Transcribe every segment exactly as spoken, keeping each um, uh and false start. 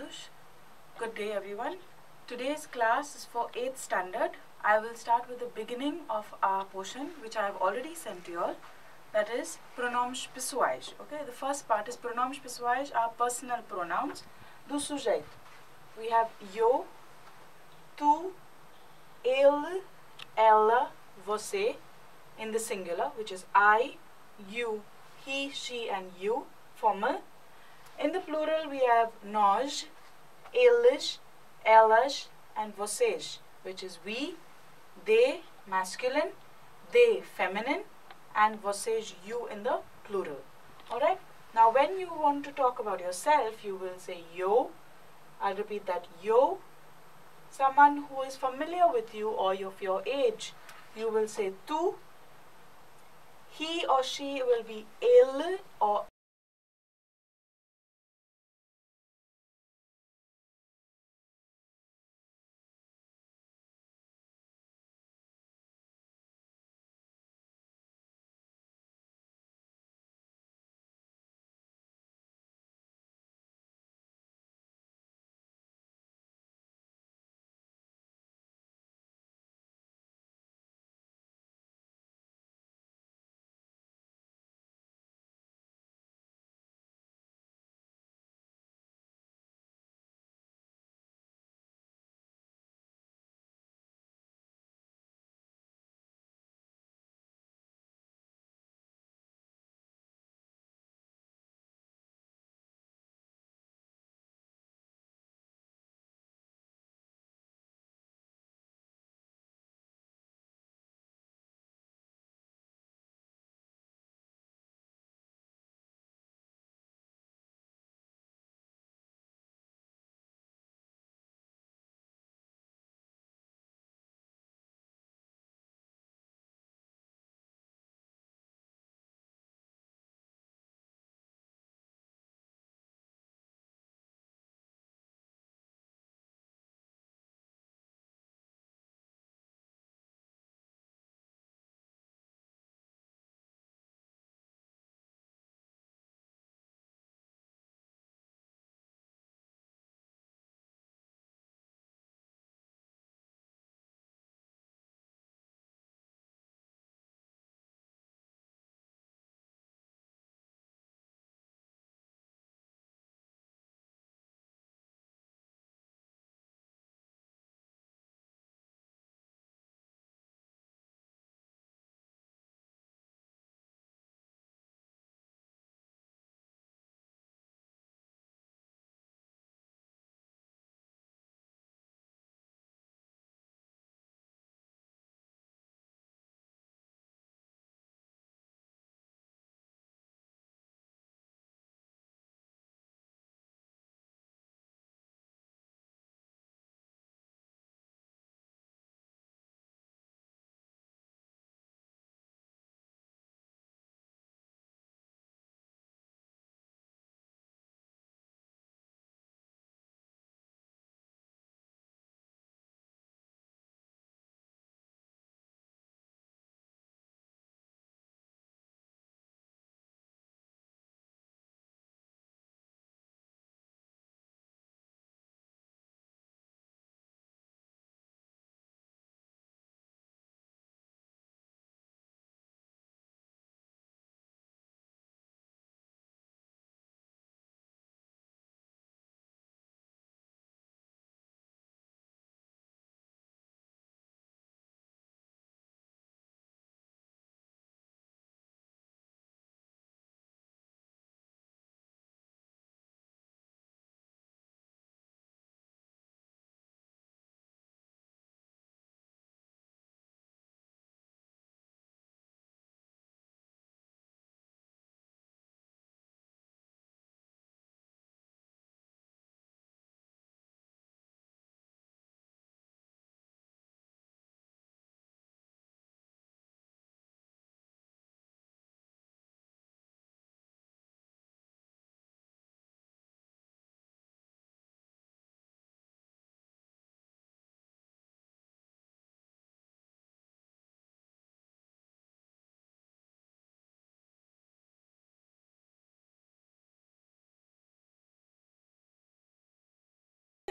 Piyush. Good day everyone. Today's class is for eighth standard. I will start with the beginning of our portion which I have already sent to you all. That is pronomes pessoais. Okay, the first part is pronomes pessoais are personal pronouns do sujeito. We have eu, tu, ele, ela, você in the singular, which is I, you, he, she and you, formal. In the plural we have nós, eles, elas and vocês, which is we, they, masculine, they, feminine and vocês, you in the plural. Alright? Now when you want to talk about yourself, you will say yo. I'll repeat that, yo. Someone who is familiar with you or of your age, you will say tu. He or she will be ele or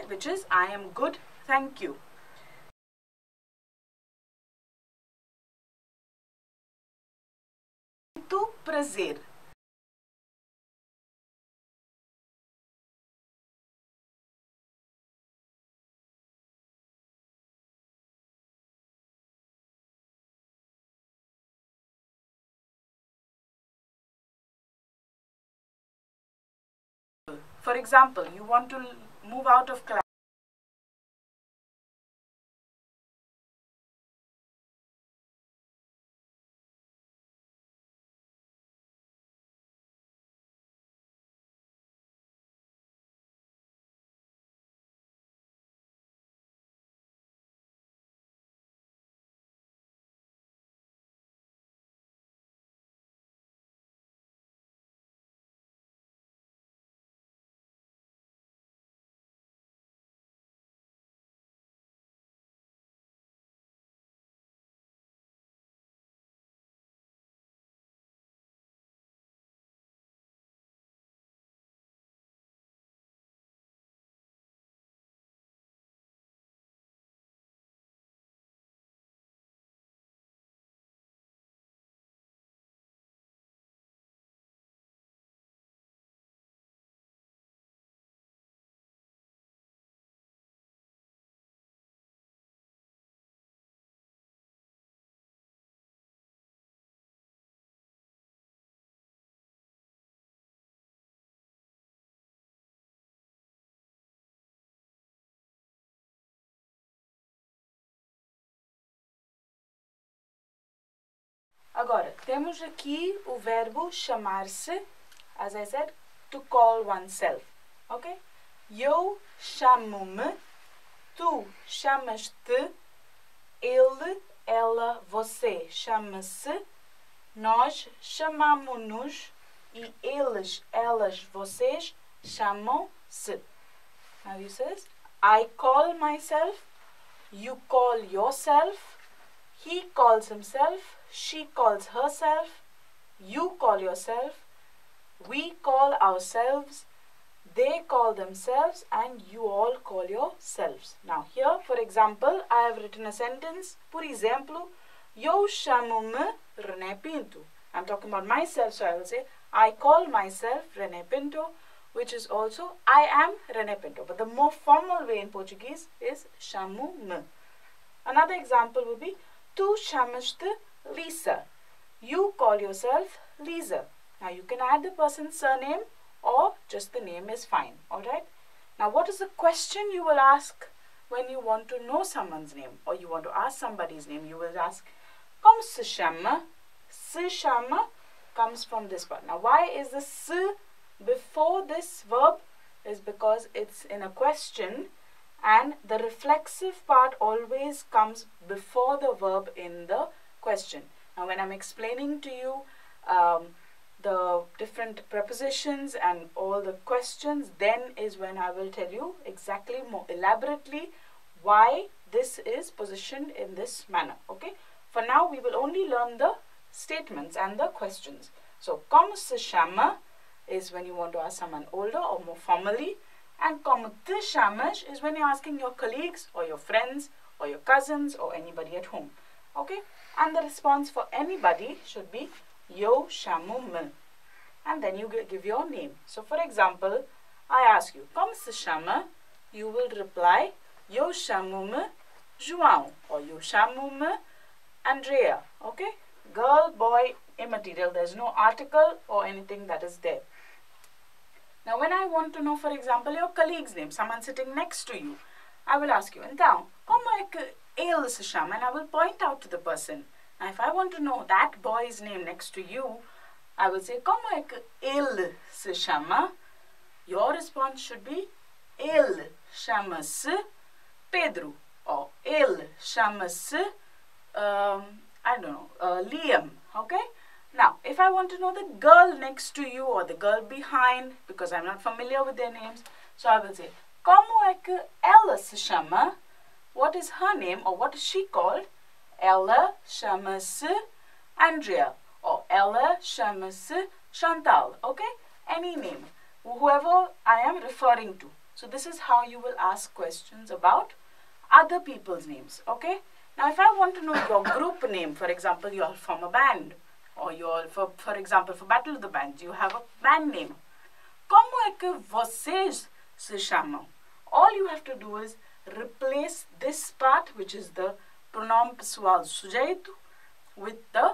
right? Which is I am good, thank you. Muito prazer. For example, you want to move out of class. Agora, temos aqui o verbo chamar-se, as I said, to call oneself, ok? Eu chamo-me, tu chamas-te, ele, ela, você chama-se, nós chamamo-nos e eles, elas, vocês chamam-se. Now you says, I call myself, you call yourself, he calls himself, she calls herself, you call yourself, we call ourselves, they call themselves, and you all call yourselves. Now here, for example, I have written a sentence. Por exemplo, eu chamo-me René Pinto. I'm talking about myself, so I will say, I call myself René Pinto, which is also, I am René Pinto. But the more formal way in Portuguese is chamo-me. Another example would be, tu chamas-te Lisa. You call yourself Lisa. Now you can add the person's surname or just the name is fine. Alright? Now what is the question you will ask when you want to know someone's name or you want to ask somebody's name? You will ask, como se chama? Se chama comes from this part. Now why is the se before this verb? Is because it's in a question and the reflexive part always comes before the verb in the question. Now when I'm explaining to you um, the different prepositions and all the questions, then is when I will tell you exactly more elaborately why this is positioned in this manner. Okay. For now we will only learn the statements and the questions. So como se chama is when you want to ask someone older or more formally, and como te chamas is when you're asking your colleagues or your friends or your cousins or anybody at home. Okay. And the response for anybody should be eu chamo-me. And then you give your name. So for example, I ask you, como se chama? You will reply, eu chamo-me João or eu chamo-me Andrea. Okay? Girl, boy, immaterial. There's no article or anything that is there. Now when I want to know, for example, your colleague's name, someone sitting next to you, I will ask you, então, como é que ele se chama? And I will point out to the person. Now if I want to know that boy's name next to you, I will say, como é que ele se chama? Your response should be, ele chama-se Pedro, or ele chama-se, um, I don't know, uh, Liam, okay? Now, if I want to know the girl next to you or the girl behind, because I'm not familiar with their names, so I will say, como é que ela se chama? What is her name or what is she called? Ela chama-se Andrea or ela chama-se Chantal, okay? Any name, whoever I am referring to. So this is how you will ask questions about other people's names, okay? Now if I want to know your group name, for example, you all form a band, or you all, for, for example, for Battle of the Bands, you have a band name. Como é que vocês se chamam? All you have to do is replace this part, which is the pronoun pessoal sujeito, with the,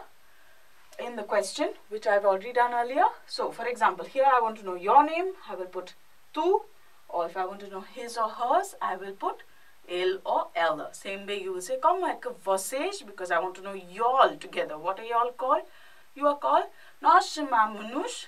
in the question, which I've already done earlier. So, for example, here I want to know your name, I will put tu, or if I want to know his or hers, I will put ele or ela. Same way you will say, como é que vocês, because I want to know y'all together. What are y'all called? You are called, nós chamamos-nos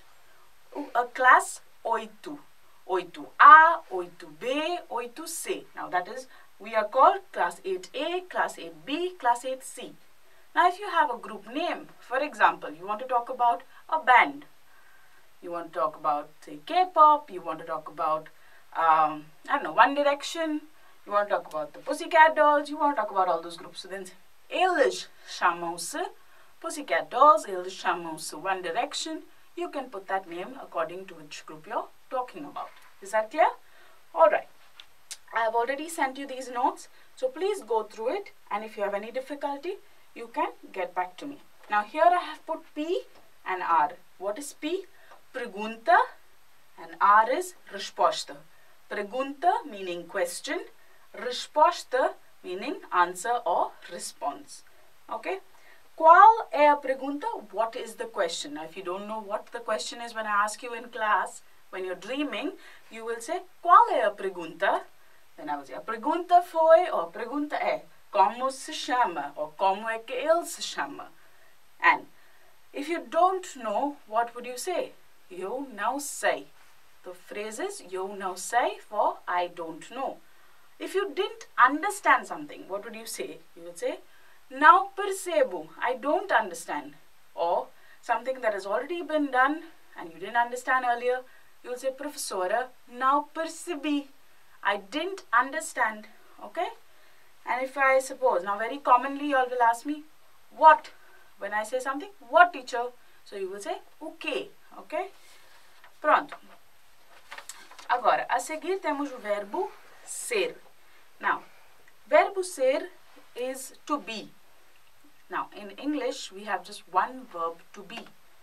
a classe oito. oito A, oito B, oito C. Now that is, we are called class eight A, class eight B, class eight C. Now if you have a group name, for example, you want to talk about a band. You want to talk about, say, K-pop, you want to talk about, um, I don't know, One Direction, you want to talk about the Pussycat Dolls, you want to talk about all those groups. So then, eles chamam-se Pussycat Dolls, eles chamam-se One Direction. You can put that name according to which group you're talking about. Is that clear? Alright. I have already sent you these notes, so please go through it, and if you have any difficulty, you can get back to me. Now here I have put P and R. What is P? Pergunta, and R is resposta. Pergunta meaning question, resposta meaning answer or response. Okay? Qual é a pergunta? What is the question? Now if you don't know what the question is when I ask you in class, when you're dreaming, you will say, qual é a pergunta? Then I will say, a pergunta foi, or a pergunta é, como se chama, or como é que ele se chama. And if you don't know, what would you say? Eu não sei. The phrase is, eu não sei for I don't know. If you didn't understand something, what would you say? You would say, não percebo, I don't understand. Or something that has already been done and you didn't understand earlier, you will say, professora, não percebi, I didn't understand. Okay? And if I suppose, now very commonly you all will ask me, what? When I say something, what teacher? So you will say, okay. Okay? Pronto. Agora, a seguir temos o verbo ser. Now, verbo ser is to be. Now, in English, we have just one verb, to be.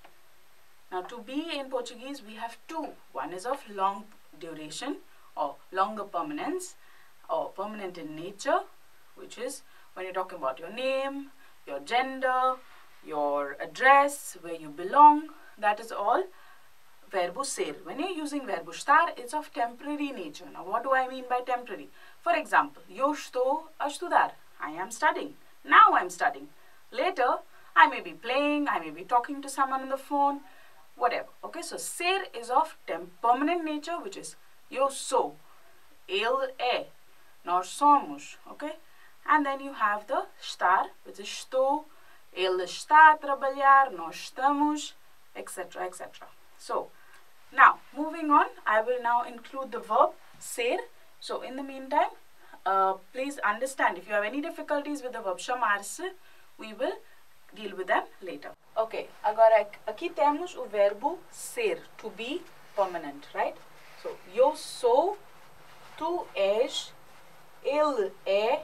Now, to be in Portuguese, we have two. One is of long duration or longer permanence or permanent in nature, which is when you're talking about your name, your gender, your address, where you belong. That is all verbo ser. When you're using verbo estar, it's of temporary nature. Now, what do I mean by temporary? For example, eu estou a estudar. I am studying. Now I'm studying. Later, I may be playing, I may be talking to someone on the phone, whatever. Okay, so ser is of temp permanent nature, which is eu sou, ele é, nós somos. Okay, and then you have the estar, which is estou, ele está a trabalhar, nós estamos, et cetera, et cetera. So, now, moving on, I will now include the verb ser. So, in the meantime, uh, please understand, if you have any difficulties with the verb chamar-se, we will deal with them later. Ok, agora aqui temos o verbo ser, to be permanent, right? So, eu sou, tu és, ele é,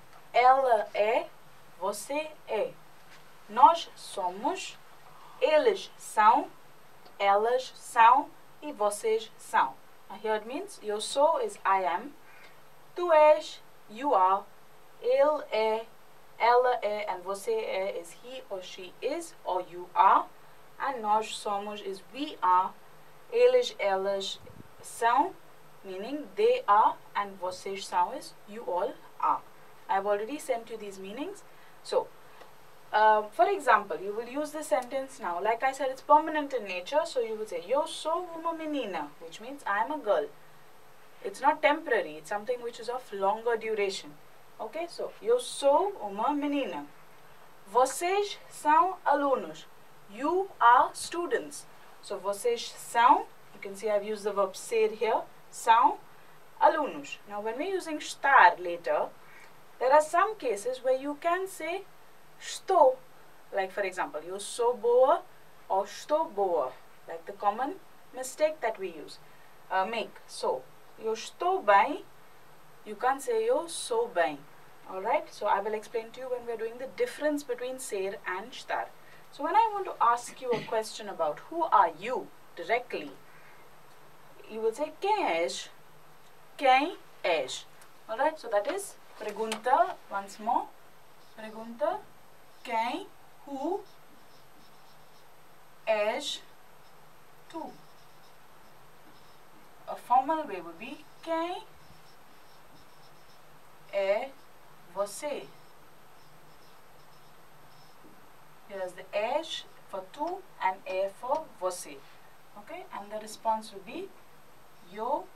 ela é, você é. Nós somos, eles são, elas são e vocês são. Now here it means, eu sou is I am, tu és, you are, ele é, ela é, and você é is he or she is or you are, and nós somos is we are, eles, elas são, meaning they are, and vocês são is you all are. I have already sent you these meanings. So, uh, for example, you will use this sentence now. Like I said, it's permanent in nature, so you will say, eu sou uma menina, which means I am a girl. It's not temporary, it's something which is of longer duration. Okay, so, eu sou uma menina. Vocês são alunos. You are students. So, vocês são, you can see I've used the verb ser here, são alunos. Now, when we're using estar later, there are some cases where you can say estou. Like, for example, eu sou boa or estou boa. Like the common mistake that we use, uh, make. So, eu estou bem, you can't say eu sou bem. Alright, so I will explain to you when we're doing the difference between ser and estar. So when I want to ask you a question about who are you directly, you will say quem és? Quem és? Alright, so that is pergunta, once more. Pergunta, quem, who és tu? A formal way would be quem é você? Here's the és for tu and é for você. Okay, and the response will be eu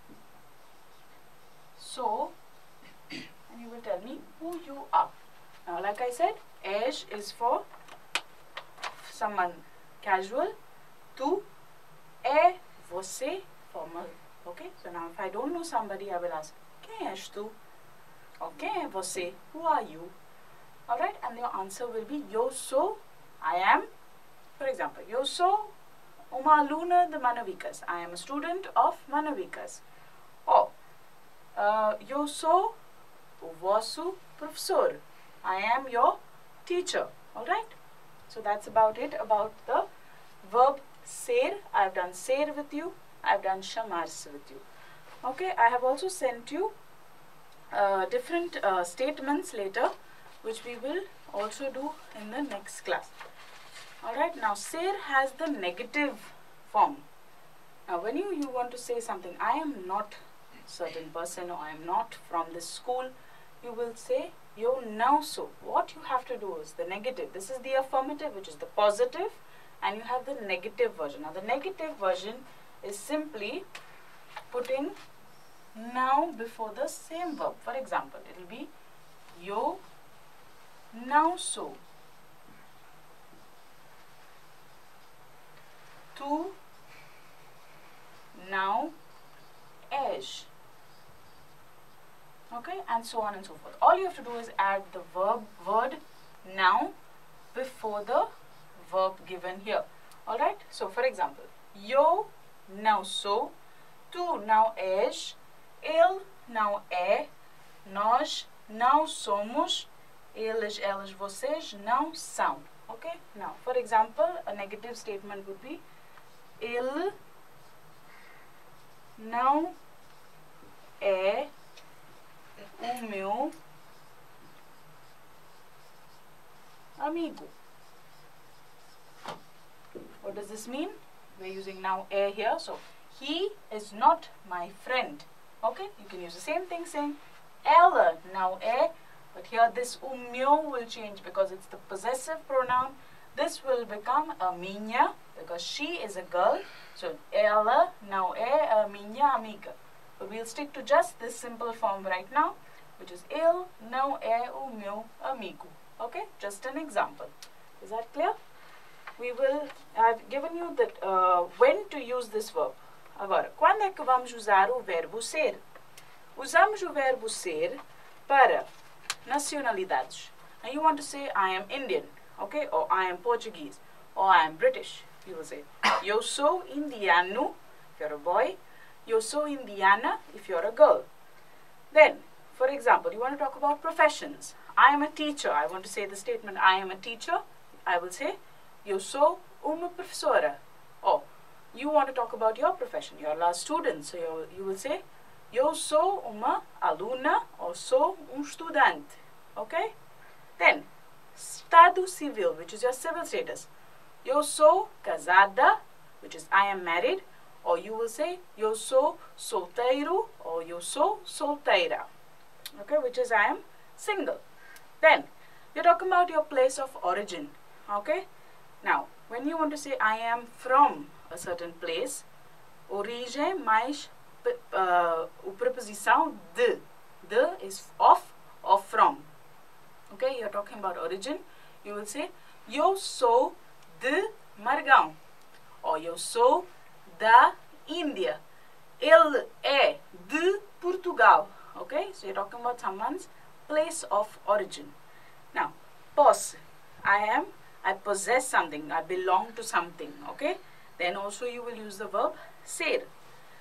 sou, and you will tell me who you are. Now, like I said, és is for someone casual, tu, é você formal. Okay, so now if I don't know somebody, I will ask quem és tu? Or quem é você? Who are you? Alright, and your answer will be eu sou, I am. For example, eu sou uma aluna de Manavicas. I am a student of Manavicas. Or uh, eu sou o vosso professor. I am your teacher. Alright, so that's about it about the verb ser. I've done ser with you. I've done chamar-se with you. Okay, I have also sent you uh, different uh, statements later, which we will also do in the next class. Alright, now ser has the negative form. Now when you, you want to say something, I am not a certain person, or I am not from this school, you will say eu não sou. What you have to do is the negative. This is the affirmative, which is the positive, and you have the negative version. Now the negative version is simply putting não before the same verb. For example, it will be eu não sou. Tu não és. Okay, and so on and so forth. All you have to do is add the verb word now before the verb given here. Alright, so for example, eu não sou, tu não és, ele não é, nós não somos, eles, elas, vocês não são. Okay, now for example, a negative statement would be ele não é o meu amigo. What does this mean? We're using now é here, so he is not my friend. Okay, you can use the same thing saying ela não é, but here this o meu will change because it's the possessive pronoun. This will become a minha because she is a girl. So ela não é a minha amiga. But we'll stick to just this simple form right now, which is ele não é o meu amigo. Okay, just an example. Is that clear? We will, I've given you that uh, when to use this verb. Agora, quando é que vamos usar o verbo ser? Usamos o verbo ser para nacionalidades. And you want to say I am Indian, okay, or I am Portuguese, or I am British. You will say eu sou indiano if you're a boy, eu sou indiana if you're a girl. Then, for example, you want to talk about professions. I am a teacher. I want to say the statement I am a teacher. I will say eu sou uma professora. Or you want to talk about your profession. You're a student, so you, you will say eu sou uma aluna or sou um estudante. Okay? Then, estado civil, which is your civil status. Eu sou casada, which is I am married. Or you will say eu sou solteiro or eu sou solteira. Okay, which is I am single. Then, you're talking about your place of origin. Okay? Now, when you want to say I am from a certain place, origem mais uh, o preposição de. De is of or from. Okay, you're talking about origin. You will say eu sou de Margão. Or eu sou da Índia. Ele é de Portugal. Okay, so you're talking about someone's place of origin. Now, posse. I am, I possess something. I belong to something. Okay, then also you will use the verb ser.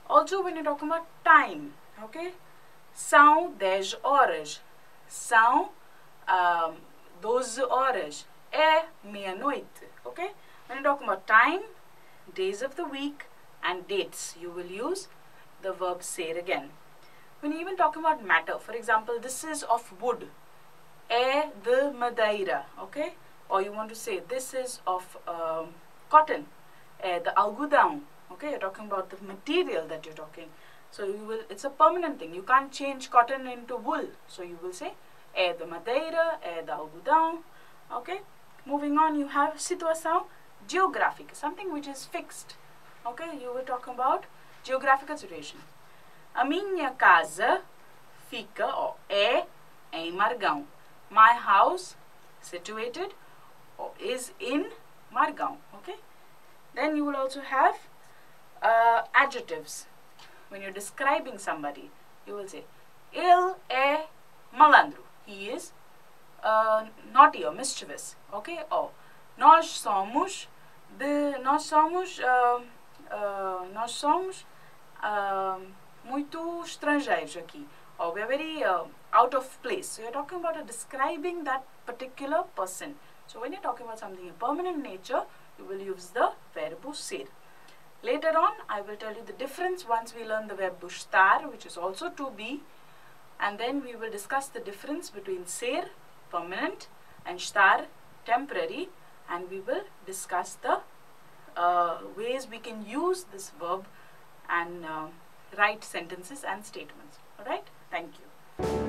Also, when you're talking about time, okay, são dez horas, são um, doze horas, é meia-noite, okay? When you're talking about time, days of the week, and dates, you will use the verb ser again. When you're even talking about matter, for example, this is of wood, é de madeira, okay? Or you want to say this is of um, cotton, é de algodão, okay? You're talking about the material that you're talking. So you will, it's a permanent thing. You can't change cotton into wool. So you will say é de madeira, é de algodão, okay? Moving on, you have situação geográfica, something which is fixed, okay? You were talking about geographical situation. A minha casa fica, ou é, em Margão. My house, situated, or is in Margão, okay? Then you will also have uh, adjectives. When you're describing somebody, you will say, ele é malandro. He is uh, naughty or mischievous, okay? Or nós somos de, nós somos, uh, uh, nós somos uh, muito estrangeiros aqui. Or we're very uh, out of place. So you're talking about uh, describing that particular person. So when you're talking about something in permanent nature, you will use the verbo ser. Later on, I will tell you the difference once we learn the verb estar, which is also to be, and then we will discuss the difference between ser, permanent, and estar, temporary, and we will discuss the uh, ways we can use this verb and uh, write sentences and statements. Alright? Thank you.